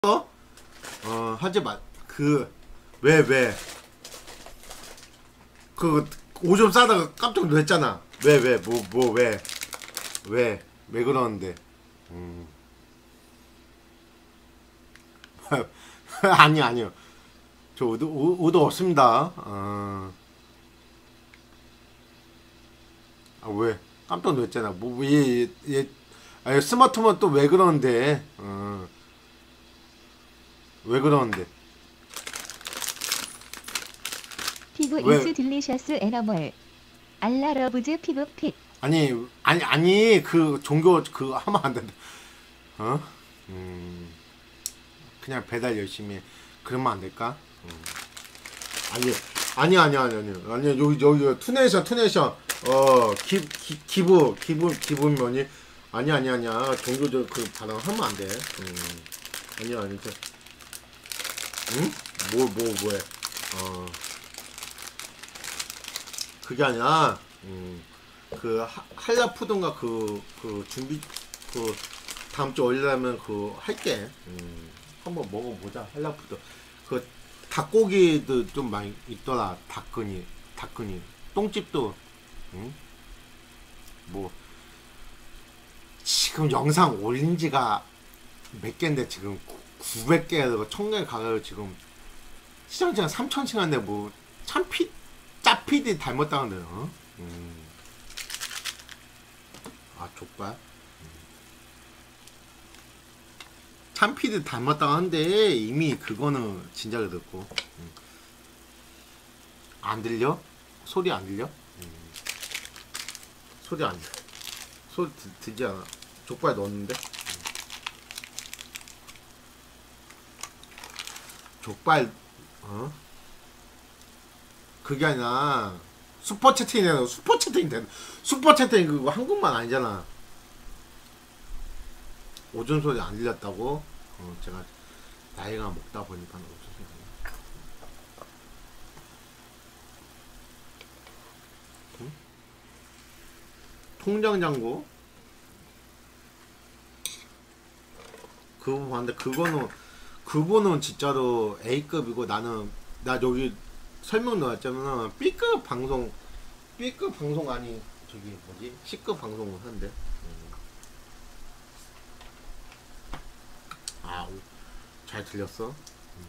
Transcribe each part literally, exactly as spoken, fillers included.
어? 어 하지 마. 그 왜 왜? 그 오줌 싸다가 깜짝 놀랐잖아. 왜 왜 뭐 뭐 왜? 왜? 왜 그러는데? 음. 아니 아니요. 저 의도 의- 의도 없습니다. 어. 아 왜? 깜짝 놀랐잖아. 뭐얘얘 아니 스마트폰 또 왜 그러는데? 어. 왜 그러는데? 피부 왜? 인스 딜리셔스 에너멀 알라러브즈 피부픽. 아니 아니 아니 그 종교 그 하면 안 된다. 어? 음. 그냥 배달 열심히 해. 그러면 안 될까? 음. 아니 아니 아니 아니 아니 아니 여기 여기 투네이션 투네이션 어기 기부 기부 기부면이 아니 아니 아니야 종교적 그 반응 하면 안 돼. 음. 아니야 아니 저 응? 뭐 뭐 뭐해? 어 그게 아니라 음그 한라푸드인가 그 그 준비 그 다음 주 올리려면 그 할게. 음, 한번 먹어보자. 한라푸드. 그 닭고기도 좀 많이 있더라. 닭근이, 닭근이. 똥집도. 응? 뭐 지금 영상 올린 지가 몇 개인데 지금 구백 개, 천 개 가가지고 지금 시청자가 삼천 씩인데 뭐 참피 짜피디 닮았다는데요. 어? 음. 아 족발. 참피드 닮았다고 하는데 이미 그거는 진작에 듣고. 음. 안 들려? 소리 안 들려? 음. 소리 안 들려. 소리 드, 듣지 않아. 족발 넣었는데. 음. 족발 어? 그게 아니라 슈퍼 채팅이잖아. 슈퍼 채팅 된 슈퍼 채팅 그거 한국말 아니잖아. 오줌 소리 안 들렸다고? 어, 제가 나이가 먹다 보니까 오줌 소리. 응? 통장 잔고? 그거 봤는데 그거는 그거는 진짜로 A급이고 나는 나 여기 설명 나왔자면 B급 방송 B급 방송 아니 저기 뭐지 C급 방송을 하는데. 음. 아 잘 들렸어? 음.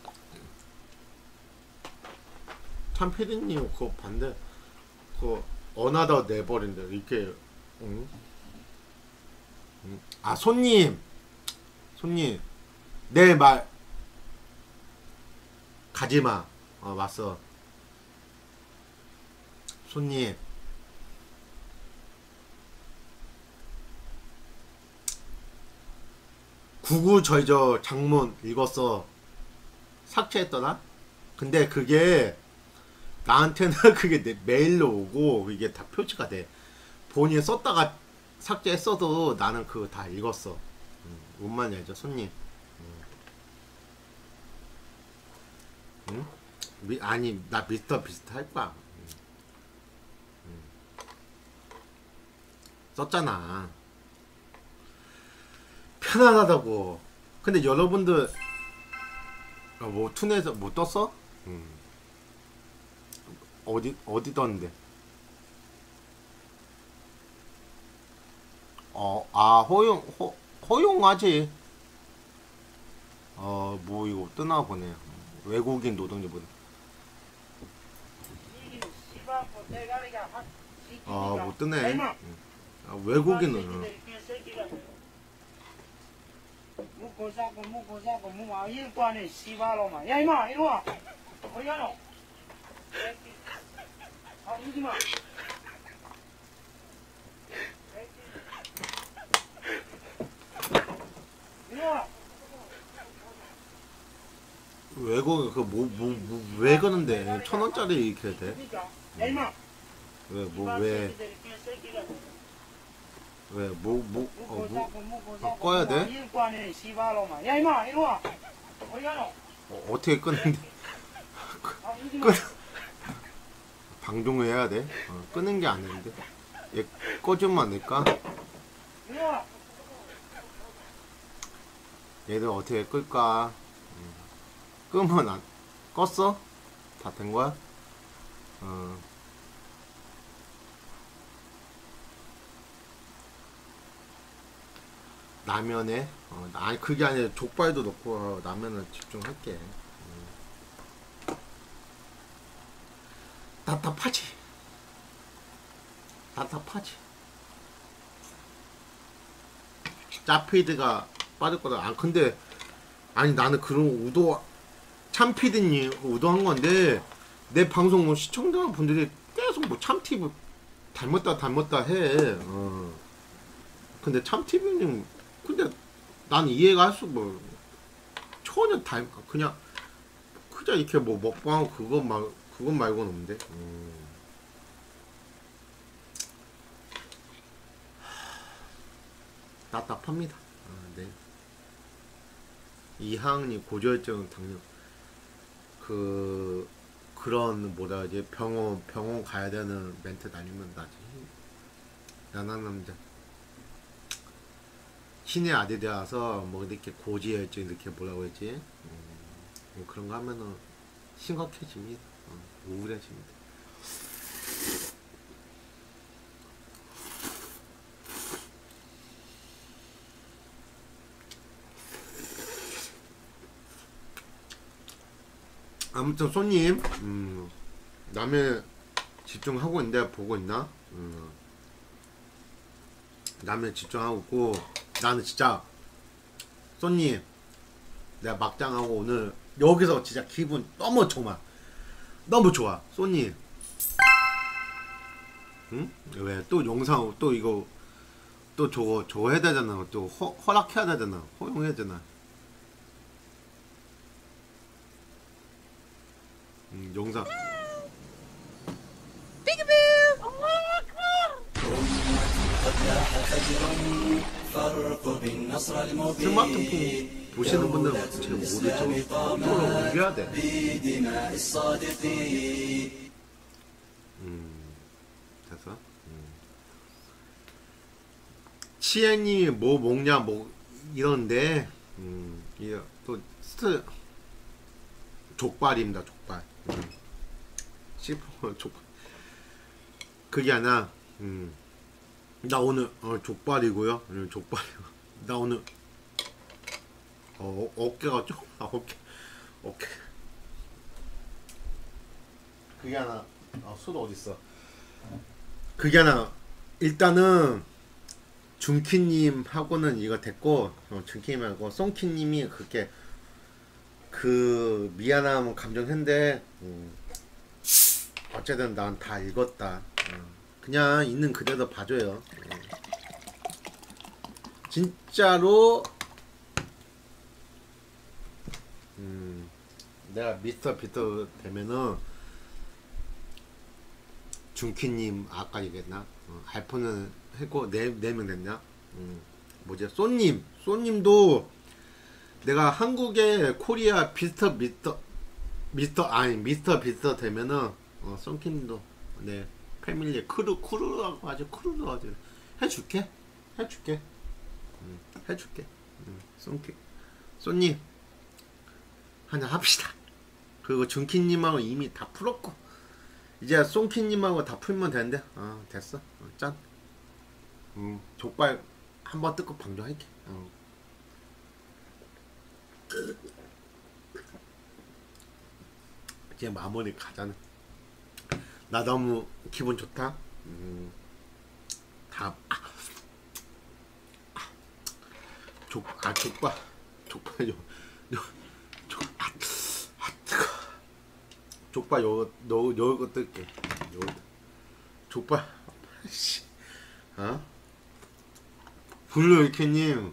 참 피디님 그거 반대 그거 어나더 네버인데 이렇게 응? 응? 아 손님 손님 내 말 가지마. 어 왔어 손님. 구구절절 장문 읽었어. 삭제했더라. 근데 그게 나한테는 그게 내 메일로 오고 이게 다 표시가 돼. 본인이 썼다가 삭제했어도 나는 그거 다 읽었어. 음, 뭔 말인지 알죠 손님. 음. 응? 미, 아니 나 미스터 비스트 할 거야. 음, 음. 썼잖아. 편안하다고. 근데 여러분들 어, 뭐 투네에서 뭐 떴어? 음. 어디 어디 떴는데? 어, 아 허용 허, 허용하지. 어, 뭐 이거 뜨나 보네. 외국인 노동자 보네. 아, 뭐 뜨네. 음. 아, 외국인은 먹고 자고 먹고 자고 뭐 일관에 씨발로마 야 이마 이리 와 어디 가노 아 울지마 이리 와 외국 그뭐뭐 뭐 왜 그런데 천 원짜리 이렇게 돼? 야 이마 왜 뭐 왜 왜 뭐 뭐 어 먹고 뭐 자고 먹고 아, 자고 꺼야 돼? 일관에 씨발로마 야 이마 이리 와 어디 가노 어, 어떻게 끄는데? 아 울지마 끄 방종을 해야 돼? 어, 끄는 게 아닌데. 얘 꺼주면 안 될까? 이리 와 얘들 어떻게 끌까? 음. 끄면 안 껐어? 다 된 거야? 어. 라면에 어, 아니 그게 아니라 족발도 넣고 어, 라면은 집중할게. 음. 답답하지. 답답하지. 짜피드가 빠질 거다. 아 근데 아니 나는 그런 우도 참피디님 우도한 건데 내 방송 뭐 시청자분들이 계속 뭐 참티브 닮았다 닮았다 해. 어. 근데 참티브님 근데 난 이해가 할 수 뭐 전혀 닮 그냥 그냥 이렇게 뭐 먹방 그거 말 그것 말고는 없는데. 음. 답답합니다. 아, 네. 이항이 고지혈증 당뇨 그 그런 뭐라 하지 병원 병원 가야 되는 멘트 다니면 나지. 연한 남자 신의 아들이라서 뭐 이렇게 고지혈증 이렇게 뭐라고 했지 음, 뭐 그런 거 하면은 심각해집니다. 어, 우울해집니다. 아무튼 손님 음, 남의 집중하고 있는데 보고 있나? 음, 남의 집중하고 있고 나는 진짜 손님 내가 막장하고 오늘 여기서 진짜 기분 너무 좋아. 너무 좋아 손님. 응? 왜 또 영상 또 이거 또 저거 저거 해야 되잖아. 또 허, 허락해야 되잖아. 허용해야 되잖아. 음, 영상 스마트폰 보시는 분들은 잘 모르죠. 컨트롤 옮겨야 돼. 음, 됐어? 음. 치엔이 뭐 먹냐 뭐 이런데 음, 이게 또 스트 족발입니다. 족발. 음. 시폰 족발. 그게 아니라 음. 나 오늘 어, 족발이고요. 음, 족발이고. 나 오늘 어, 어깨가 좀 아, 어깨 어깨. 그게 하나 어, 술 어딨어? 그게 하나 일단은 준키님 하고는 이거 됐고 어, 준키님하고 송키님이 그렇게 그 미안함 감정했는데 음, 어쨌든 난 다 읽었다. 음, 그냥 있는 그대로 봐줘요. 음. 진짜로 음, 내가 미스터 비터 되면은 준키님 아까 얘기했나? 어, 알폰은 했고 네 네 명 됐냐? 음, 뭐지? 쏘님 쏘님도 내가 한국에 코리아 비스터 미스터 미스터 아니 미스터 비스터 되면은 어, 쏘님도 네 패밀리 크루 크루라고 하죠. 크루라고 하죠. 해줄게 해줄게 음, 해줄게 음, 쏘님 쏘님 한잔 합시다. 그리고 준키님하고 이미 다 풀었고 이제 송키님하고 다 풀면 되는데 어 됐어 어, 짠. 음, 족발 한번 뜯고 방종할게. 어. 이제 마무리 가자는. 나 너무 기분 좋다. 음, 다 아, 아, 족, 아 족발 족발 요, 요, 족, 아, 아 뜨거. 족발 요, 요, 요거 뜰게. 요, 족발 씨, 어? 블루 이렇게님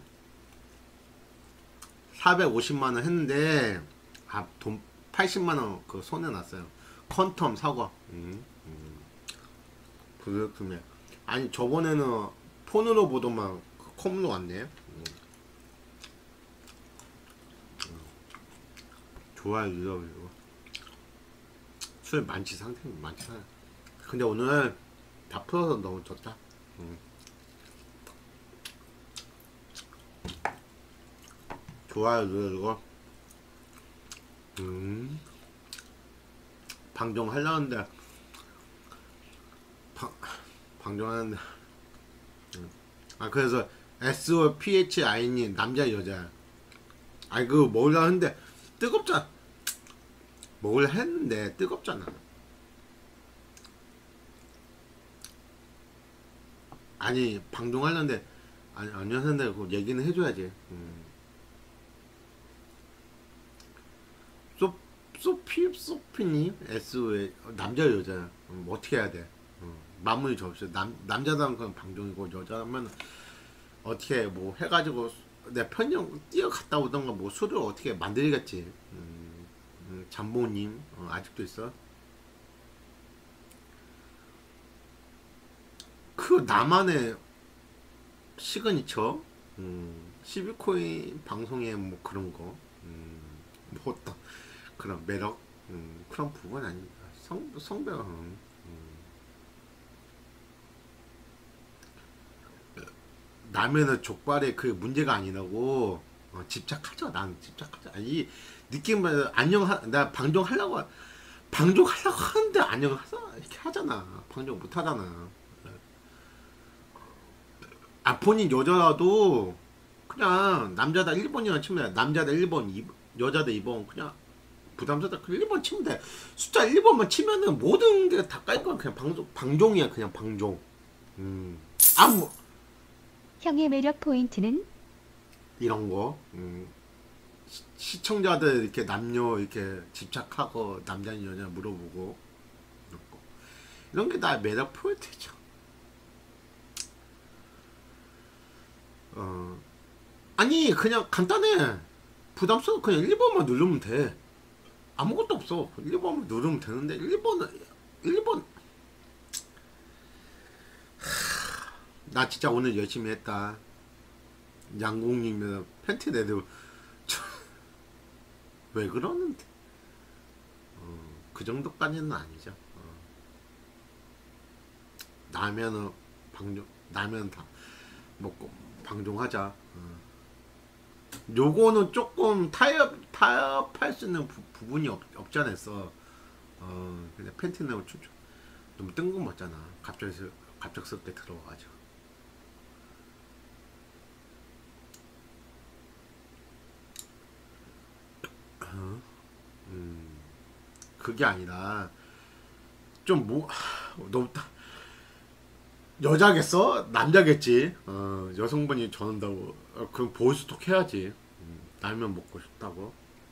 사백오십만 원 했는데 아, 돈 팔십만 원 그 손에 놨어요. 컨텀 사과. 음, 음. 그렇군요. 아니 저번에는 폰으로 보더만 그 컴으로 왔네. 음. 음. 좋아요 이거 이거. 술 많지 상태 많지 상. 근데 오늘 다 풀어서 너무 좋다. 음. 좋아요 이거. 음 방종하려는데 방 방종하는데 음. 아 그래서 에스오 피에이치아이니 남자 여자. 아이 그거 먹으려 하는데 뜨겁잖아. 먹으려 했는데 뜨겁잖아. 아니 방종하려는데 아니 아니었는데 그 얘기는 해줘야지. 음. 소 소피 소피님 에스오에 남자 여자 음, 어떻게 해야 돼? 음, 마무리 접시 남 남자다면 그건 방종이고 여자면 어떻게 뭐 해가지고 내 편령 뛰어갔다 오던가 뭐 술을 어떻게 만들겠지. 음, 음, 잠보님 어, 아직도 있어. 그 나만의 시그니처 음, 십이 코인 방송에 뭐 그런 거 음, 뭐 어떤 그런 매력 음, 그런 부분 아닙니까? 성, 성배가 음. 라면은 족발에 그 문제가 아니라고. 어, 집착하죠. 난 집착하죠. 아니 느낌은 안녕 나 방종 하려고 방종 하려고 하는데 안녕 하자 이렇게 하잖아. 방종 못 하잖아. 아 본인 여자라도 그냥 남자다 일 번이나 치면 남자다 일 번 여자다 이 번 그냥 부담스럽다 그 일 번 치면 돼. 숫자 일 번만 치면은 모든 게 다 깔 거야. 그냥 방종 방종이야. 그냥 방종. 음. 아 뭐 형의 매력 포인트는? 이런 거 음. 시, 시청자들 이렇게 남녀 이렇게 집착하고 남자 여자 물어보고 이런 거 이런 게 다 매력 포인트죠. 어 아니 그냥 간단해. 부담스러워. 그냥 일 번만 누르면 돼. 아무것도 없어. 일 번만 누르면 되는데 일 번은 일 번 나 진짜 오늘 열심히 했다. 양공님이랑 팬티 내도 왜 그러는데? 어, 그 정도까지는 아니죠. 어. 라면은 방종 라면 다 먹고 방종하자. 어. 요거는 조금 타협 타협할 수 있는 부, 부분이 없, 없지 않았어. 어, 근데 팬티 내고 춤 너무 뜬금없잖아. 갑자기 갑작스럽게 들어와가지고. 음, 그게 아니라 좀 뭐 너무 여자겠어? 남자겠지. 어, 여성분이 전한다고 어, 그럼 보이스톡 해야지. 음, 라면 먹고 싶다고.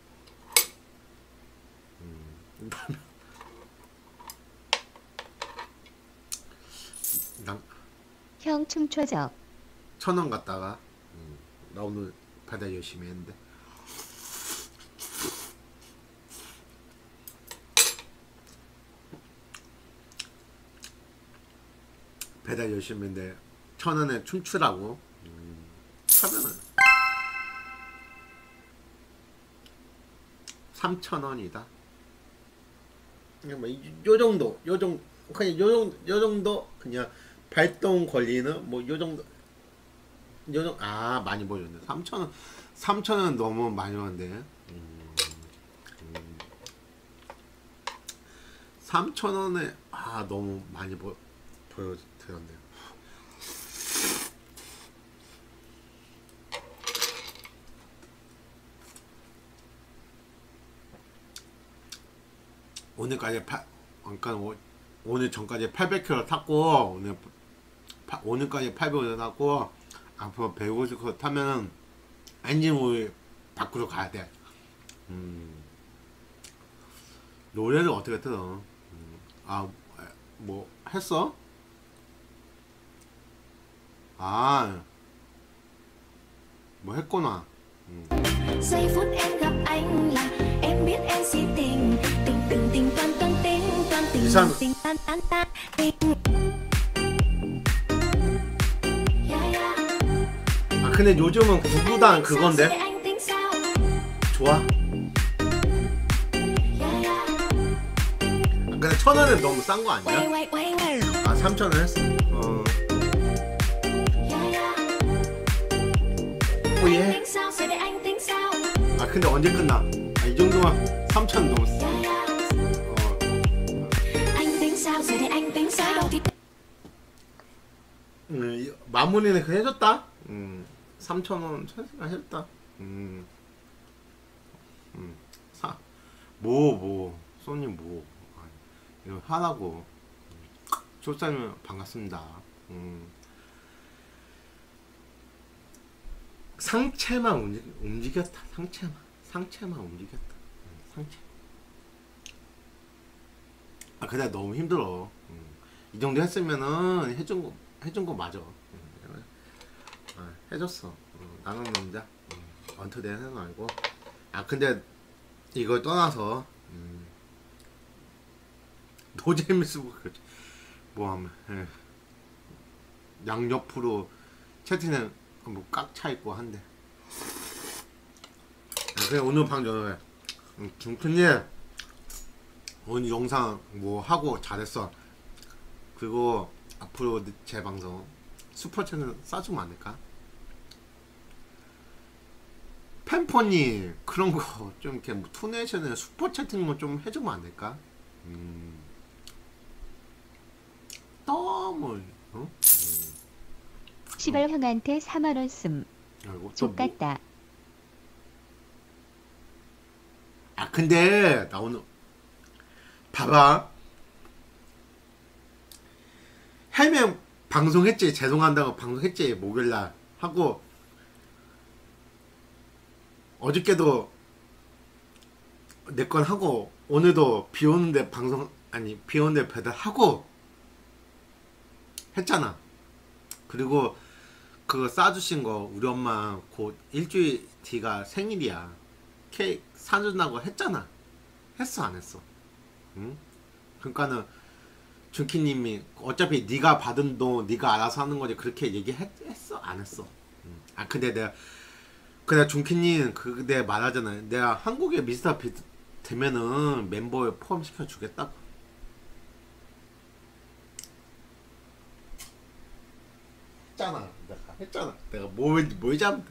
음, 라면 난 형 춤춰줘. 천 원 갔다가 음, 나 오늘 배달 열심히 했는데. 배달 열심히 했는데 천 원에 춤추라고 음, 하면은 삼천 원이다. 그냥 뭐요 정도, 요 정도 그냥 요 정도, 요 정도 그냥 발동 권리는 뭐 요 정도, 요 정도 아 많이 보였네. 삼천 원, 삼천 원 너무 많이 왔는데. 음, 음. 삼천 원에 아 너무 많이 보 보여드렸네요. 오늘까지 팔, 그러니까 오, 오늘 전까지 팔백 킬로미터 탔고 오늘 파, 오늘까지 팔백 킬로미터 탔고 앞으로 백오십 킬로미터 타면은 엔진 오일 바꾸러 가야 돼. 음, 노래를 어떻게 들어? 음, 아, 뭐 했어? 아, 뭐 했구나. 음. Giây phút em gặp anh là em biết em si tình tình từng tình toan toan tình toan tình 이상- tình tan tan tan tình. Yeah, yeah. 아 근데 요즘은 구구단 그건데 Sao anh tính sao? 좋아. Yeah, yeah. 아, 근데 천 원은 너무 싼 거 Quay 아니야? quay quay quay. 아 삼천 원 했어. 어. Yeah, yeah. 오 예. Tính sao? Giờ để anh tính sao? 아 근데 언제 끝나? 아, 이 정도면 삼천 넘었어. 어. Anh tính sao giờ đây anh tính sao đâu thì 음, 마무리는 그 해줬다. 음, 삼천 원 천시간 해줬다. 음, 음, 사, 뭐, 뭐, 손님 뭐, 아, 이거 하라고. 조사님 반갑습니다. 음, 상체만 움직, 움직였다. 상체만, 상체만 움직였다. 음, 상체. 아, 근데 너무 힘들어. 음, 이 정도 했으면은 해준 거. 해준 거 맞아. 응. 아, 해줬어. 어, 나는 남자. 응. 언투된 생각 아니고. 아 근데 이걸 떠나서 음, 노재밌고 뭐하면 예. 양옆으로 채팅에 뭐 깍 차 있고 한데. 아, 그래 오늘 방 전에 음, 중큰님 오늘 영상 뭐 하고 잘했어. 그리고 앞으로 제 방송 슈퍼챗은 싸주면 안 될까? 팬퍼님 그런 거 좀 이렇게 뭐 투네이션에 슈퍼채팅만 좀 해주면 안 될까? 음. 너무 어? 음. 시발 형한테 사만 원 씀. 아이고, 또 족같다. 뭐. 아 근데 나 오늘 봐봐. 해명 방송했지. 죄송한다고 방송했지. 목요일날 하고 어저께도 내 건 하고 오늘도 비 오는데 방송 아니 비 오는데 배달하고 했잖아. 그리고 그거 싸주신 거 우리 엄마 곧 일주일 뒤가 생일이야. 케이크 사준다고 했잖아. 했어 안 했어? 응? 그러니까는 준키님이 어차피 네가 받은 돈 네가 알아서 하는 거지 그렇게 얘기했어 안 했어? 응. 아 근데 내가 근데 준키님 그 내가 말하잖아. 내가 한국에 미스터 비트 되면은 멤버에 포함시켜 주겠다고. 했잖아. 내가 했잖아. 내가 뭘 뭘 잡?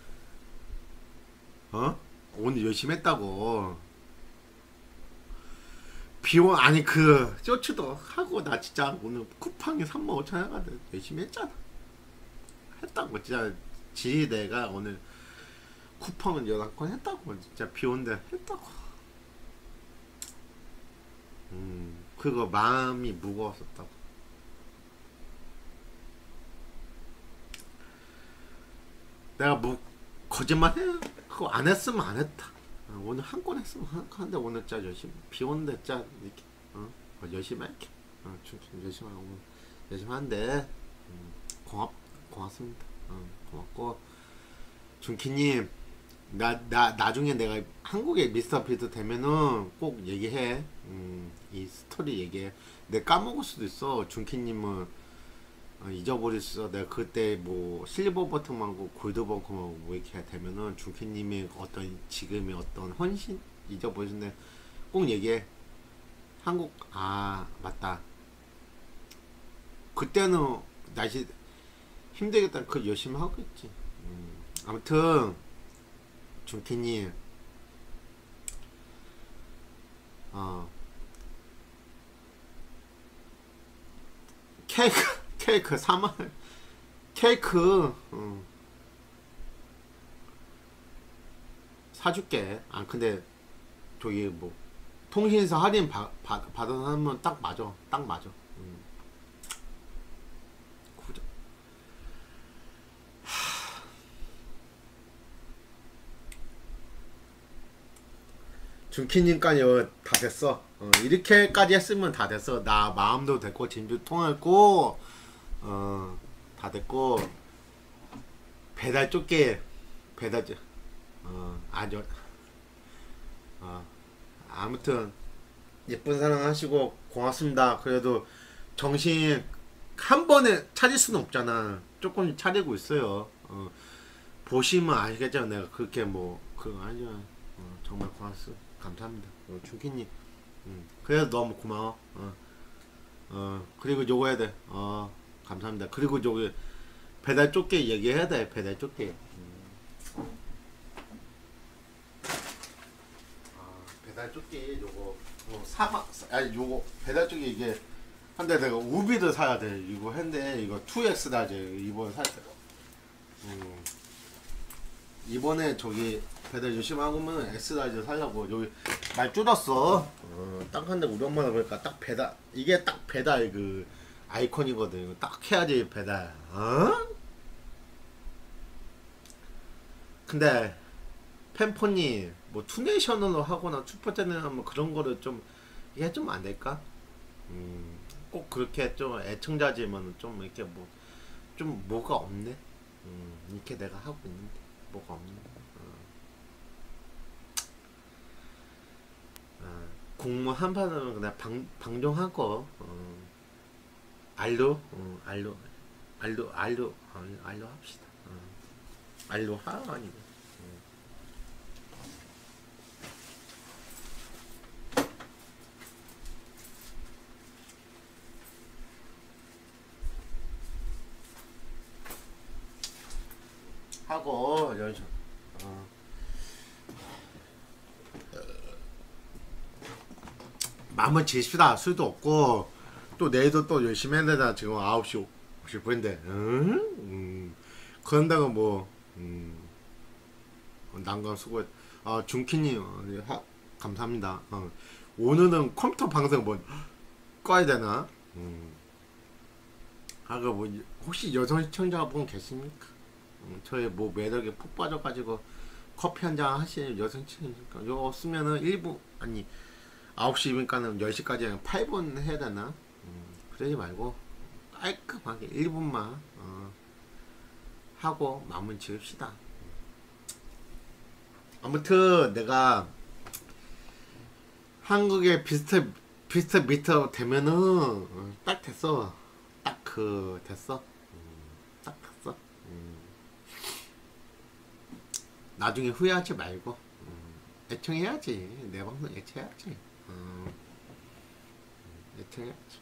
어? 오늘 열심히 했다고. 비원 아니 그 쇼츠도 하고 나 진짜 오늘 쿠팡이 삼만 오천 원 해가지고 열심히 했잖아. 했다고 진짜 지 내가 오늘 쿠팡은 열한 건 했다고 진짜 비온데 했다고. 음 그거 마음이 무거웠었다고. 내가 뭐 거짓말 해? 그거 안 했으면 안 했다. 어, 오늘 한 건 했으면 한 건데 오늘 진짜 열심히 비 오는데 진짜 이렇게 어? 어 열심히 할게. 어, 열심히 하고 열심히 하는데 음, 고맙 고맙습니다. 어, 고맙고 준키님 나 나 나중에 내가 한국에 미스터 비트 되면은 꼭 얘기해. 음, 이 스토리 얘기해. 내가 까먹을 수도 있어. 준키님은 어, 잊어버릴 수 있어. 내가 그때 뭐 실버 버튼만고 골드 버튼만고 뭐 이렇게 되면은 준키님의 어떤 지금의 어떤 헌신 잊어버리는데 꼭 얘기해. 한국 아 맞다. 그때는 날씨 힘들겠다. 그 열심히 하고 있지. 음, 아무튼 준키님 어 케이크 케이크 사만 케이크 어. 사줄게. 아 근데 저기 뭐 통신사 할인 바, 바, 받아서 딱 맞아. 딱 맞아. 음. 구자. 하... 준키님까지 다 됐어. 어, 이렇게까지 했으면 다 됐어. 나 마음도 됐고 진도 통했고 어, 다 됐고 배달 쫓게 배달 어, 아주 어, 아무튼 예쁜 사랑 하시고 고맙습니다. 그래도 정신 한 번에 차릴 수는 없잖아. 조금 차리고 있어요. 어, 보시면 아시겠죠. 내가 그렇게 뭐 그거 아니야. 어, 정말 고맙습니다. 감사합니다. 어, 준키님 음, 그래도 너무 고마워. 어, 어 그리고 요거 해야 돼. 어 감사합니다. 그리고 저기 배달 쫓게 얘기해야 돼. 배달 쫓게. 음. 배달 조끼 요거 어, 사막 아니 요거 배달 조끼 이게 한데 내가 우비도 사야 돼. 이거 했는데 이거 투 엑스 라지 이번에 살 때. 음. 이번에 저기 배달 조심하고면 S 라지 살려고 여기 말 줄었어. 어, 딱 한데 우리 엄마가 그러니까 딱 배달 이게 딱 배달 그 아이콘이거든. 딱 해야지 배달. 어? 근데 팬폰이 뭐 투네이션으로 하거나 슈퍼챗을 하면 그런 거를 좀 이게 좀 안 될까? 음, 꼭 그렇게 좀 애청자지만 좀 이렇게 뭐 좀 뭐가 없네. 음, 이렇게 내가 하고 있는데 뭐가 없네. 어. 어, 공무 한 판은 그냥 방 방종하고 어. 알로 어, 알로 알로 알로 알로, 알로 합시다. 어. 알로 하 아니고. 하고 연습 어. 마음을 지읍시다. 술도 없고 또 내일도 또 열심히 해야 되나. 지금 아홉 시 오십 분인데 응? 음. 그런다고 뭐 음. 난감 수고 아 준키님 어, 하, 감사합니다. 어. 오늘은 컴퓨터 방송 뭐 꺼야 되나? 음. 아그 뭐 혹시 여성 시청자분 계십니까? 음, 저의 뭐 매력에 푹 빠져가지고 커피 한잔 하시는 여성 시청자 요 없으면은 일 분 아니 아홉 시니까는 열 시까지 그냥 팔 분 해야 되나? 음, 그러지 말고 깔끔하게 일 분만 어, 하고 마무리 지읍시다. 아무튼 내가 한국에 비스트 비스트 미터 되면은 어, 딱 됐어. 딱 그 됐어. 음, 딱 됐어. 음. 나중에 후회하지 말고 음, 애청해야지. 내 방송 애청해야지. 음, 애청해야지.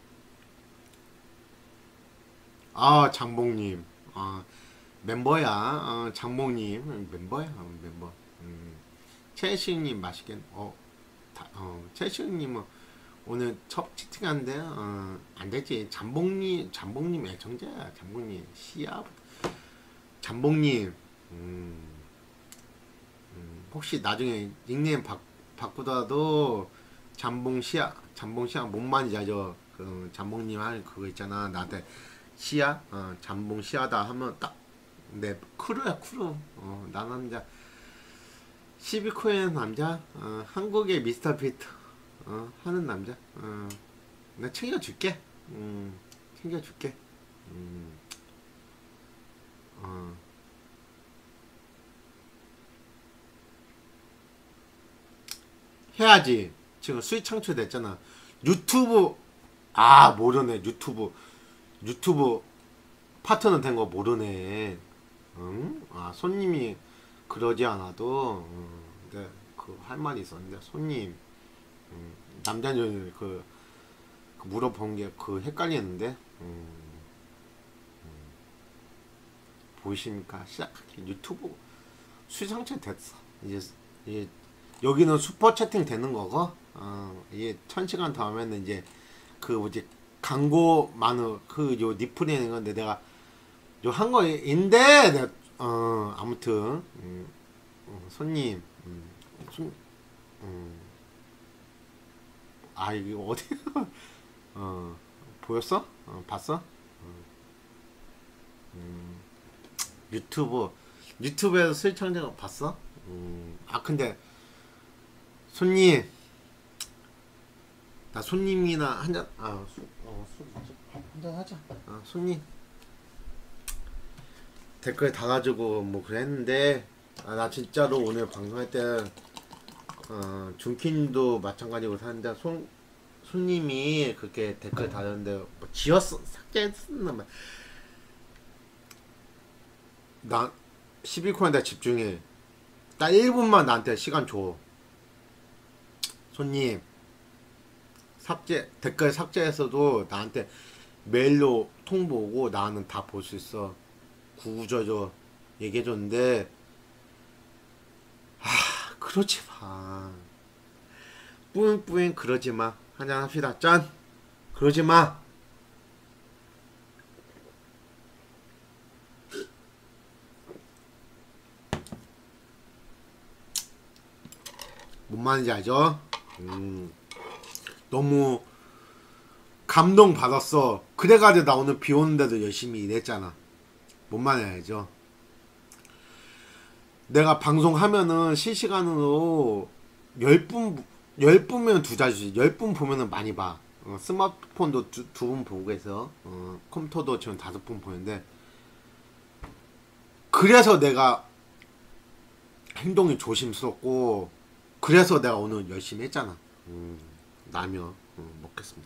아 장봉님 아 멤버야. 어, 장봉님 멤버야. 어, 멤버. 음. 최시님 맛있겠 어, 다, 어 최시님은 오늘 첫 채팅한데 어, 안되지. 잠봉님 잠봉님 애청자야. 잠봉님 시야 잠봉님 음, 음, 혹시 나중에 닉네임 바, 바꾸더라도 잠봉시야 잠봉시야 뭔 말인지 알죠? 그 잠봉님 하는 그거 있잖아. 나한테 시야 어, 잠봉시야다 하면 딱 내 크루야 크루. 어, 나 남자 십이 코의 남자 어, 한국의 미스터 피트 어, 하는 남자 어, 내가 챙겨줄게. 음, 챙겨줄게. 음, 어. 해야지. 지금 수익 창출됐잖아. 유튜브 아 모르네. 유튜브 유튜브 파트너 된 거 모르네. 응? 아 손님이 그러지 않아도 음, 근데 그 할 말이 있었는데 손님 음, 남자는 그, 그 물어본 게 그 헷갈리는데 음, 음, 보이십니까? 시작하기 유튜브 수상체 됐어. 이제, 이제 여기는 슈퍼 채팅 되는 거고 어, 이게 천 시간 더 하면은 이제 그 뭐지 광고 많은 그 요 니플이는 건데 내가 요 한 거인데 내가 어 아무튼 음, 어, 손님 음, 손, 음, 아 이거 어디 어 보였어? 어, 봤어? 어, 음, 유튜브 유튜브에서 수익창자가 봤어? 음, 아 근데 손님 나 손님이나 한잔 아 수, 어, 술 한잔 하자. 아 손님 댓글 달아주고 뭐 그랬는데 아, 나 진짜로 오늘 방송할 때 어, 준키님도 마찬가지고 사는데 손 손님이 그렇게 댓글 달았는데 뭐 지웠어 삭제했나 말. 나 십일 코인데 집중해. 딱 일 분만 나한테 시간 줘. 손님 삭제 댓글 삭제했어도 나한테 메일로 통보 오고 나는 다 볼 수 있어. 구구절절 얘기해줬는데 아 그렇지 마. 뿌잉뿌잉 그러지마. 한잔 합시다. 짠. 그러지마. 뭔 말인지 알죠? 음, 너무 감동 받았어. 그래가지고 나 오늘 비 오는데도 열심히 일했잖아. 뭔 말인지 알죠? 내가 방송하면은 실시간으로 열 분, 열 분면 두 자주지. 열 분 보면은 많이 봐. 어, 스마트폰도 두 분 보고 해서, 어, 컴퓨터도 지금 다섯 분 보는데, 그래서 내가 행동이 조심스럽고, 그래서 내가 오늘 열심히 했잖아. 음, 라면 음, 먹겠습니다.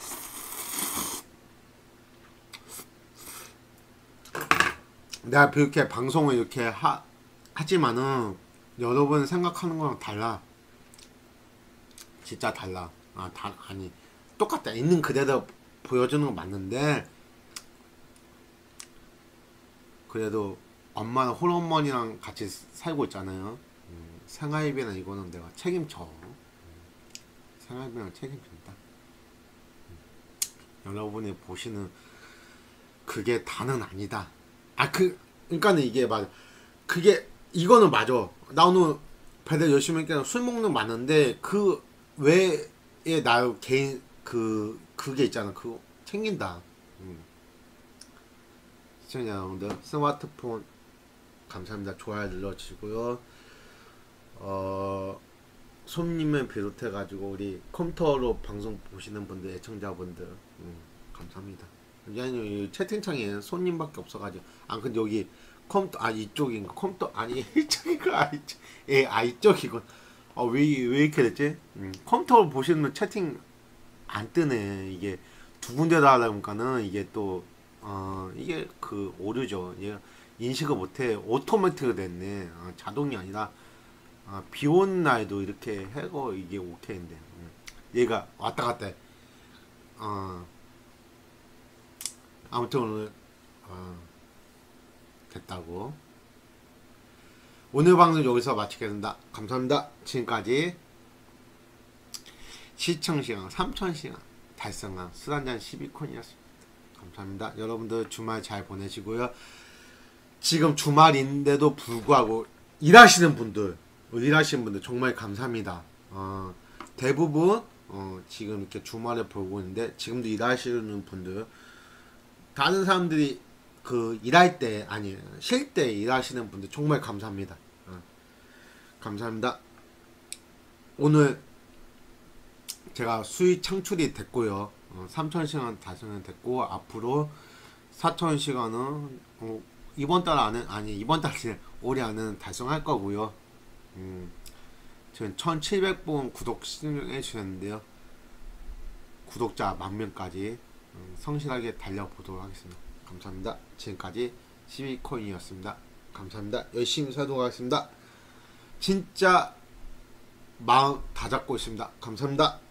내가 이렇게 방송을 이렇게 하, 하지만은 여러분 생각하는 거랑 달라. 진짜 달라. 아, 다, 아니 똑같다. 있는 그대로 보여주는 건 맞는데 그래도 엄마는 홀어머니랑 같이 살고 있잖아요. 음, 생활비나 이거는 내가 책임져. 음, 생활비는 책임진다. 음, 여러분이 보시는 그게 다는 아니다. 아, 그, 그러니까는 이게 맞아. 그게 이거는 맞아. 나 오늘 배달 열심히 했기는 술 먹는 거 맞는데 그 외에 나 개인 그 그게 있잖아. 그거 챙긴다. 음. 시청자 여러분들 스마트폰 감사합니다. 좋아요 눌러주시고요. 어, 손님을 비롯해가지고 우리 컴퓨터로 방송 보시는 분들, 애청자분들 음, 감사합니다. 아니 채팅창에 손님밖에 없어가지고 아 근데 여기 컴퓨터 아 이쪽인 거 컴퓨터 아니 이쪽이고 아 이쪽 예 아 이쪽이고 아왜왜 왜 이렇게 됐지? 음, 컴퓨터 보시면 채팅 안 뜨네. 이게 두 군데다 하다 보니까는 이게 또 어 이게 그 오류죠. 얘 인식을 못해. 오토매틱이 됐네. 아, 자동이 아니라 아, 비 오는 날도 이렇게 해고 이게 오케이인데 음. 얘가 왔다 갔다 해. 어 아무튼 오늘 어, 됐다고. 오늘 방송 여기서 마치겠습니다. 감사합니다. 지금까지 시청시간 삼천 시간 달성한 술 한잔 십이 콘이었습니다. 감사합니다. 여러분들 주말 잘 보내시고요. 지금 주말인데도 불구하고 일하시는 분들 일하시는 분들 정말 감사합니다. 어, 대부분 어, 지금 이렇게 주말에 보고 있는데 지금도 일하시는 분들 다른 사람들이 그 일할 때 아니 쉴 때 일하시는 분들 정말 감사합니다. 어, 감사합니다. 오늘 제가 수익 창출이 됐고요. 어, 삼천 시간 달성이 됐고 앞으로 사천 시간은 어, 이번 달 안에 아니 이번 달이 올해 안에는 달성할 거고요. 음, 지금 천칠백 분 구독 신청해 주셨는데요. 구독자 만 명까지 음, 성실하게 달려보도록 하겠습니다. 감사합니다. 지금까지 십이 코인이었습니다. 감사합니다. 열심히 살도록 하겠습니다. 진짜 마음 다 잡고 있습니다. 감사합니다.